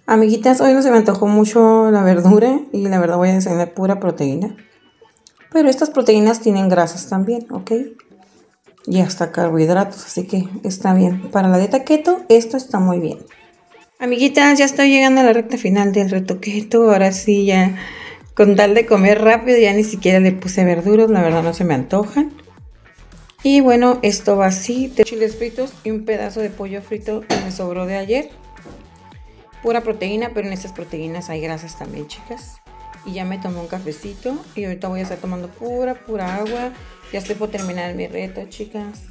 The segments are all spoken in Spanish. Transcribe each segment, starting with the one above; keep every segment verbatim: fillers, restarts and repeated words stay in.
Amiguitas, hoy no se me antojó mucho la verdura y la verdad voy a desayunar pura proteína. Pero estas proteínas tienen grasas también, ¿ok? Y hasta carbohidratos, así que está bien. Para la dieta keto, esto está muy bien. Amiguitas, ya estoy llegando a la recta final del reto keto. Ahora sí, ya con tal de comer rápido, ya ni siquiera le puse verduras, la verdad no se me antojan. Y bueno, esto va así, de chiles fritos y un pedazo de pollo frito que me sobró de ayer. Pura proteína, pero en estas proteínas hay grasas también, chicas. Y ya me tomé un cafecito y ahorita voy a estar tomando pura, pura agua. Ya estoy por terminar mi reto, chicas.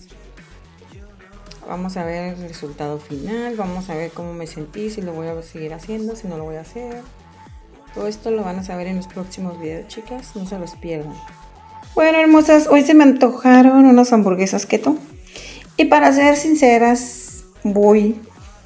Vamos a ver el resultado final, vamos a ver cómo me sentí, si lo voy a seguir haciendo, si no lo voy a hacer. Todo esto lo van a saber en los próximos videos, chicas, no se los pierdan. Bueno, hermosas, hoy se me antojaron unas hamburguesas keto. Y para ser sinceras, voy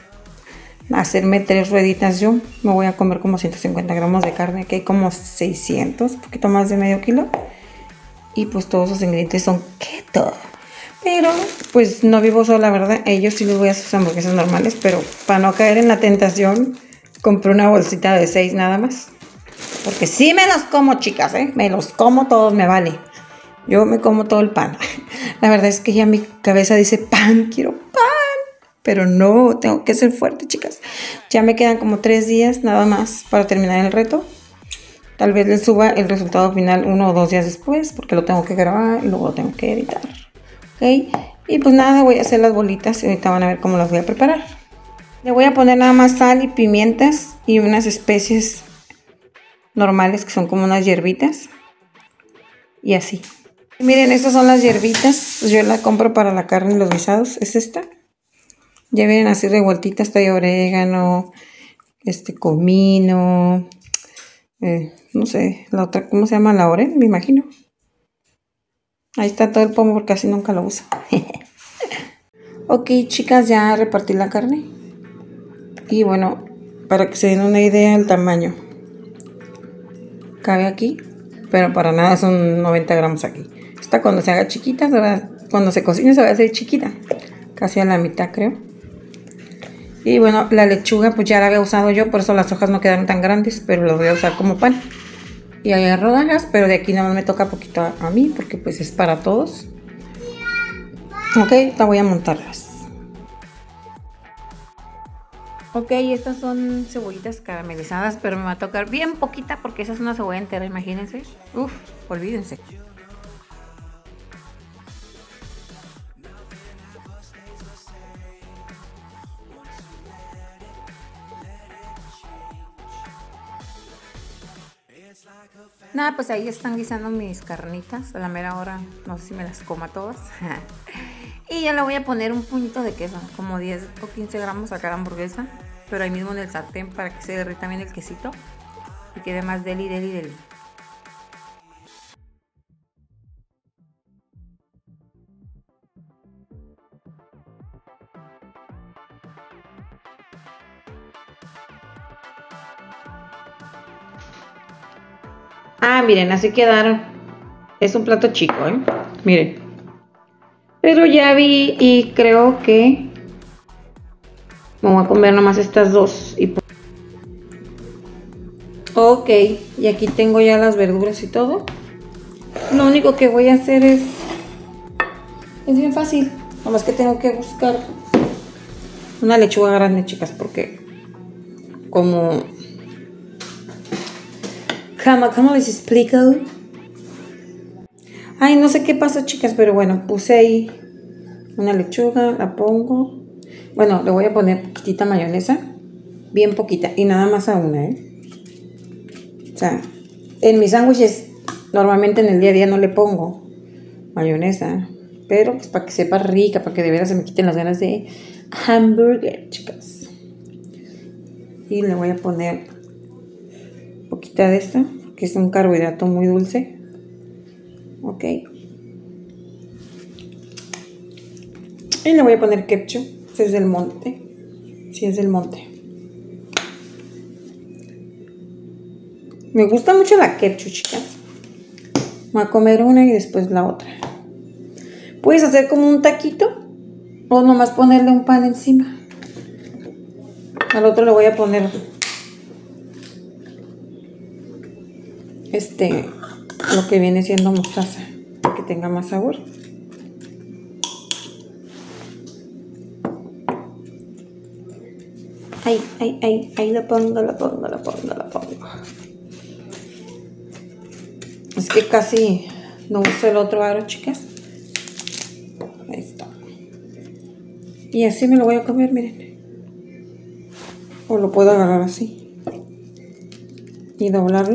a hacerme tres rueditas yo. Me voy a comer como ciento cincuenta gramos de carne, que hay como seiscientos, un poquito más de medio kilo. Y pues todos los ingredientes son keto. Pero pues no vivo sola, ¿verdad? Ellos sí les voy a hacer sus hamburguesas normales, pero para no caer en la tentación, compré una bolsita de seis nada más. Porque sí me los como, chicas, ¿eh? Me los como todos, me vale. Yo me como todo el pan. La verdad es que ya mi cabeza dice pan, quiero pan. Pero no, tengo que ser fuerte, chicas. Ya me quedan como tres días nada más para terminar el reto. Tal vez les suba el resultado final uno o dos días después, porque lo tengo que grabar y luego lo tengo que editar. ¿Ok? Y pues nada, voy a hacer las bolitas y ahorita van a ver cómo las voy a preparar. Le voy a poner nada más sal y pimientas y unas especies normales que son como unas hierbitas. Y así. Y miren, estas son las hierbitas. Pues yo la compro para la carne y los guisados. Es esta. Ya vienen así revueltitas, está de orégano, este comino, eh, no sé, la otra, ¿cómo se llama? Laurel, me imagino. Ahí está todo el pomo porque casi nunca lo uso. Ok, chicas, ya repartí la carne. Y bueno, para que se den una idea del tamaño. Cabe aquí, pero para nada son noventa gramos aquí. Esta cuando se haga chiquita, se va, cuando se cocine se va a hacer chiquita. Casi a la mitad, creo. Y bueno, la lechuga pues ya la había usado yo, por eso las hojas no quedaron tan grandes, pero las voy a usar como pan. Y hay rodajas, pero de aquí nada más me toca poquito a, a mí, porque pues es para todos. Ok, ahorita voy a montarlas. Ok, estas son cebollitas caramelizadas, pero me va a tocar bien poquita porque esa es una cebolla entera, imagínense. Uf, olvídense. Nada, pues ahí están guisando mis carnitas. A la mera hora, no sé si me las coma todas. Y ya le voy a poner un puñito de queso, como diez o quince gramos a cada hamburguesa. Pero ahí mismo en el sartén para que se derrita bien el quesito y quede más deli, deli, deli. Ah, miren, así quedaron. Es un plato chico, ¿eh? Miren. Pero ya vi y creo que me voy a comer nomás estas dos. Y... ok, y aquí tengo ya las verduras y todo. Lo único que voy a hacer es... es bien fácil. Nomás que tengo que buscar una lechuga grande, chicas, porque como... ¿Cómo, cómo les explico? Ay, no sé qué pasó, chicas, pero bueno, puse ahí una lechuga, la pongo. Bueno, le voy a poner poquitita mayonesa, bien poquita, y nada más a una, ¿eh? O sea, en mis sándwiches, normalmente en el día a día no le pongo mayonesa, pero pues para que sepa rica, para que de veras se me quiten las ganas de hamburger, chicas. Y le voy a poner poquita de esta, que es un carbohidrato muy dulce. Ok. Y le voy a poner ketchup, si es del monte. Si es del monte. Me gusta mucho la ketchup, chicas. Voy a comer una y después la otra. Puedes hacer como un taquito o nomás ponerle un pan encima. Al otro le voy a poner este, lo que viene siendo mostaza, para que tenga más sabor. Ahí, ahí, ahí, ahí lo pongo, lo pongo, lo pongo, lo pongo. Es que casi no uso el otro aro, chicas. Ahí está. Y así me lo voy a comer, miren. O lo puedo agarrar así. Y doblarlo.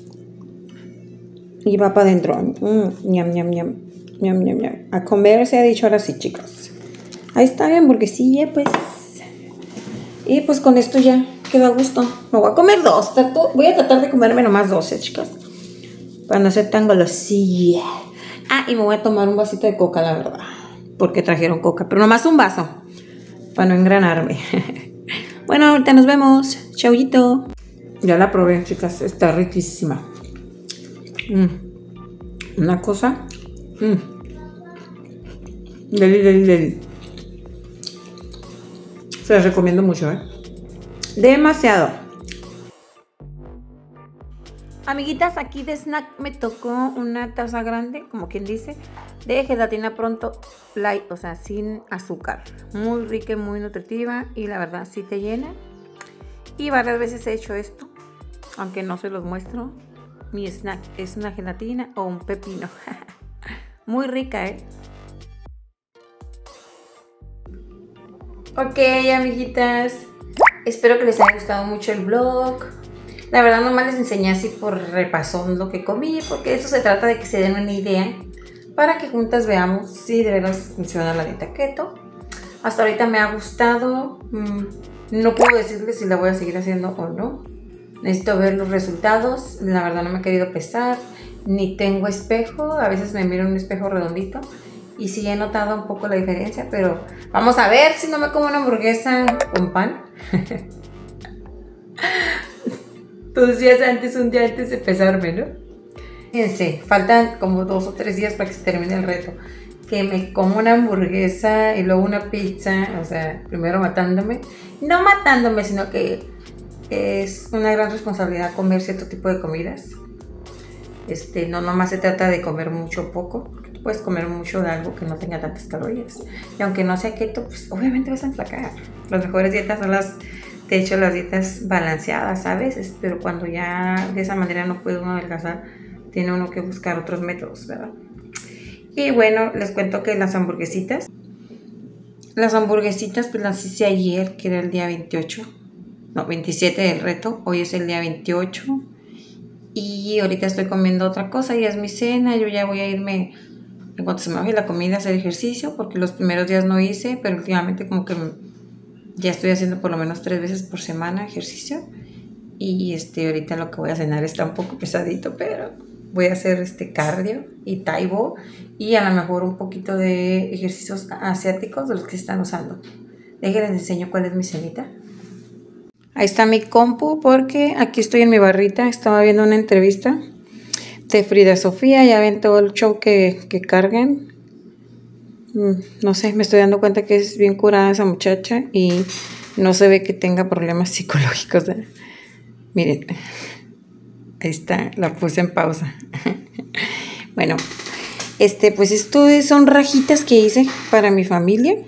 Y va para adentro. Mm, ñam, ñam, ñam. Ñam, ñam, ñam. A comer se ha dicho ahora sí, chicos. Ahí está la hamburguesilla, pues. Y pues con esto ya queda a gusto. Me voy a comer dos. Trato, voy a tratar de comerme nomás doce, chicas. Para no ser tan golosilla. Ah, y me voy a tomar un vasito de coca, la verdad. Porque trajeron coca. Pero nomás un vaso. Para no engranarme. Bueno, ahorita nos vemos. Chauito. Ya la probé, chicas. Está riquísima. Mm. Una cosa. Mm. Deli, deli, deli. Se las recomiendo mucho, ¿eh? Demasiado. Amiguitas, aquí de snack me tocó una taza grande, como quien dice, de gelatina Pronto light, o sea, sin azúcar. Muy rica y muy nutritiva y la verdad sí te llena. Y varias veces he hecho esto, aunque no se los muestro. Mi snack es una gelatina o un pepino. Muy rica, ¿eh? Ok, amiguitas, espero que les haya gustado mucho el vlog. La verdad nomás les enseñé así por repasón lo que comí, porque eso se trata de que se den una idea para que juntas veamos si de verdad funciona la dieta keto. Hasta ahorita me ha gustado, no puedo decirles si la voy a seguir haciendo o no. Necesito ver los resultados, la verdad no me he querido pesar, ni tengo espejo, a veces me miro en un espejo redondito. Y sí he notado un poco la diferencia, pero vamos a ver si no me como una hamburguesa con pan. Dos días antes, un día antes de pesarme, ¿no? Fíjense, faltan como dos o tres días para que se termine el reto. Que me como una hamburguesa y luego una pizza, o sea, primero matándome. No matándome, sino que es una gran responsabilidad comer cierto tipo de comidas. Este, no nomás se trata de comer mucho o poco. Puedes comer mucho de algo que no tenga tantas calorías. Y aunque no sea keto, pues obviamente vas a enflacar. Las mejores dietas son las, de hecho, las dietas balanceadas a veces, pero cuando ya de esa manera no puede uno adelgazar, tiene uno que buscar otros métodos, ¿verdad? Y bueno, les cuento que las hamburguesitas, las hamburguesitas pues las hice ayer, que era el día veintiocho, no, veintisiete del reto, hoy es el día veintiocho. Y ahorita estoy comiendo otra cosa, ya es mi cena, yo ya voy a irme... En cuanto se me baje la comida, hacer ejercicio, porque los primeros días no hice, pero últimamente como que ya estoy haciendo por lo menos tres veces por semana ejercicio. Y este, ahorita lo que voy a cenar está un poco pesadito, pero voy a hacer este cardio y taibo y a lo mejor un poquito de ejercicios asiáticos de los que se están usando. Déjenles enseño cuál es mi cenita. Ahí está mi compu, porque aquí estoy en mi barrita, estaba viendo una entrevista de Frida Sofía, ya ven todo el show que, que cargan. No sé, me estoy dando cuenta que es bien curada esa muchacha y no se ve que tenga problemas psicológicos, ¿eh? Miren, ahí está, la puse en pausa. Bueno, este, pues esto son rajitas que hice para mi familia.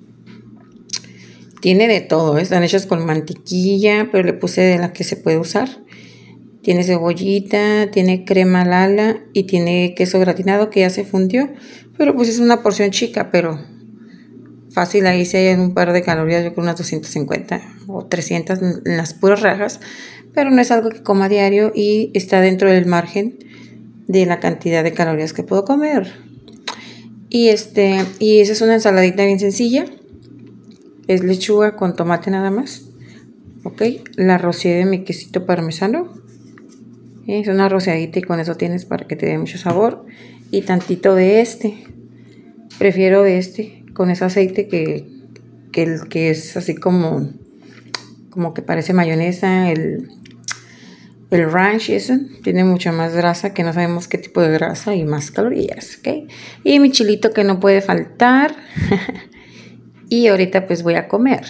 Tiene de todo, ¿eh? Están hechas con mantequilla, pero le puse de la que se puede usar. Tiene cebollita, tiene crema Lala y tiene queso gratinado que ya se fundió. Pero pues es una porción chica, pero fácil. Ahí se hay un par de calorías, yo creo unas doscientas cincuenta o trescientas en las puras rajas. Pero no es algo que coma a diario y está dentro del margen de la cantidad de calorías que puedo comer. Y, este, y esa es una ensaladita bien sencilla. Es lechuga con tomate nada más. Ok, la rocié de mi quesito parmesano. Es una rociadita y con eso tienes para que te dé mucho sabor. Y tantito de este. Prefiero de este, con ese aceite que, que, el, que es así como, como que parece mayonesa. El, el ranch eso tiene mucha más grasa, que no sabemos qué tipo de grasa y más calorías. ¿Okay? Y mi chilito que no puede faltar. Y ahorita pues voy a comer.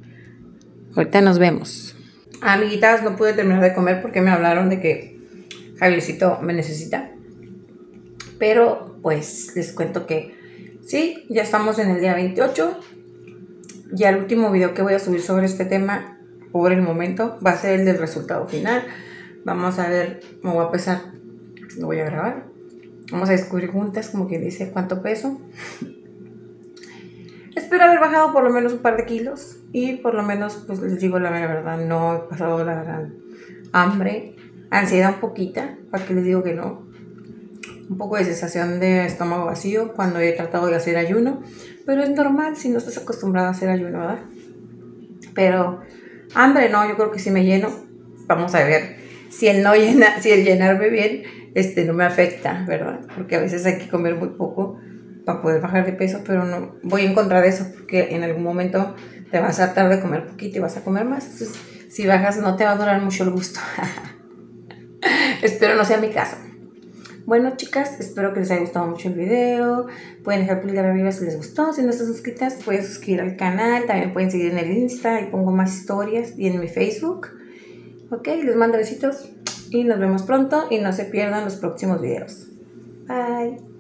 Ahorita nos vemos. Amiguitas, no pude terminar de comer porque me hablaron de que Javiercito me necesita. Pero pues les cuento que sí, ya estamos en el día veintiocho. Ya el último video que voy a subir sobre este tema por el momento va a ser el del resultado final. Vamos a ver, me voy a pesar, lo voy a grabar. Vamos a descubrir juntas, como quien dice, cuánto peso. Espero haber bajado por lo menos un par de kilos. Y por lo menos, pues les digo la verdad, no he pasado la gran hambre. Ansiedad un poquita, para que les digo que no. Un poco de sensación de estómago vacío cuando he tratado de hacer ayuno. Pero es normal si no estás acostumbrado a hacer ayuno, ¿verdad? Pero hambre no, yo creo que sí me lleno. Vamos a ver si el no llena, si el llenarme bien este, no me afecta, ¿verdad? Porque a veces hay que comer muy poco para poder bajar de peso, pero no voy en contra de eso, porque en algún momento te vas a hartar de comer poquito y vas a comer más. Entonces, si bajas no te va a durar mucho el gusto. Espero no sea mi caso. Bueno, chicas, espero que les haya gustado mucho el video. Pueden dejar pulgar arriba si les gustó. Si no están suscritas, pueden suscribir al canal. También pueden seguir en el Insta y pongo más historias, y en mi Facebook. Ok, les mando besitos y nos vemos pronto y no se pierdan los próximos videos. Bye.